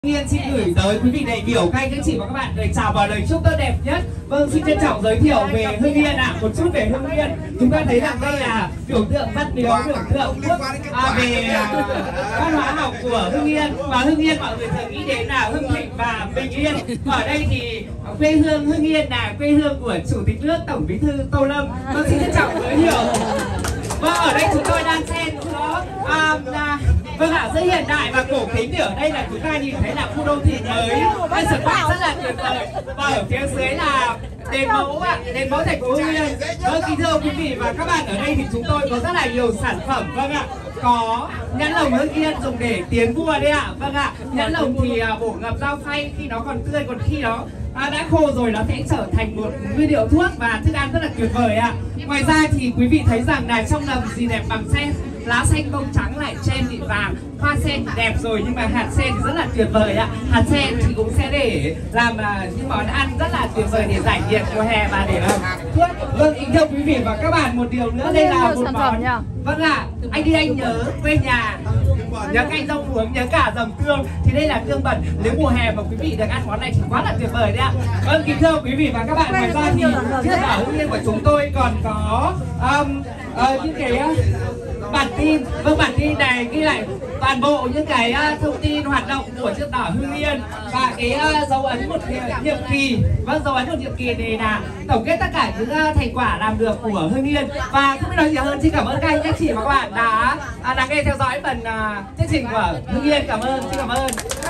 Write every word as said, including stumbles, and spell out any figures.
Yên xin gửi tới quý vị đại biểu, các anh các chị và các bạn lời chào và lời chúc tốt đẹp nhất. Vâng, xin trân trọng giới thiệu về Hưng Yên ạ, à. Một chút về Hưng Yên. Chúng ta thấy rằng đây là biểu tượng văn miếu, biểu tượng quốc à, về à, văn hóa học của Hưng Yên. Và Hưng Yên mọi người thường nghĩ đến là hưng thịnh và bình yên. Ở đây thì quê hương Hưng Yên là quê hương của Chủ tịch nước Tổng Bí thư Tô Lâm. Vâng, xin trân trọng giới thiệu. Vâng, ở đây chúng tôi đang xem có à, à, vâng ạ, rất hiện đại và cổ kính. Ở đây là chúng ta nhìn thấy là khu đô thị mới, đây sự quang rất là tuyệt vời. Và ở phía dưới là đền mẫu ạ, đền mẫu thành phố Hưng Yên. Vâng, kính thưa quý vị và các bạn, ở đây thì chúng tôi có rất là nhiều sản phẩm. Vâng ạ, có nhãn lồng Hưng Yên dùng để tiến vua đấy ạ. Vâng ạ, nhãn lồng thì à, bổ ngập rau phay khi nó còn tươi, còn khi nó à, đã khô rồi nó sẽ trở thành một nguyên liệu thuốc và thức ăn rất là tuyệt vời ạ. Ngoài ra thì quý vị thấy rằng là trong lồng gì đẹp bằng sen, lá xanh bông trắng lại trên bị vàng, hoa sen thì đẹp rồi nhưng mà hạt sen thì rất là tuyệt vời ạ. Hạt sen thì cũng sẽ để làm uh, những món ăn rất là tuyệt vời để giải nhiệt mùa hè và để làm thuốc. Vâng, kính thưa quý vị và các bạn, một điều nữa đây là một món. Vâng ạ, à, anh đi anh nhớ quê nhà, nhớ canh rau muống, nhớ cả dầm tương. Thì đây là tương bẩn, nếu mùa hè mà quý vị được ăn món này thì quá là tuyệt vời đấy ạ. Vâng, kính thưa quý vị và các bạn, ngoài ra thì chiếc ở Hưng Yên của chúng tôi còn có um, uh, những cái uh, bản tin. Vâng, bản tin này ghi lại toàn bộ những cái uh, thông tin hoạt động của chiếc đỏ Hưng Yên và cái uh, dấu ấn một nhiệm kỳ. Vâng, dấu ấn một nhiệm kỳ này là tổng kết tất cả những uh, thành quả làm được của Hưng Yên. Và không biết nói gì hơn, xin cảm ơn các anh các chị và các bạn đã uh, lắng nghe theo dõi phần uh, chương trình của Hưng Yên. Cảm ơn, xin cảm ơn.